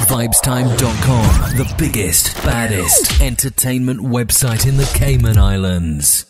AIDONIAVibestimeTV.com, the biggest, baddest entertainment website in the Cayman Islands.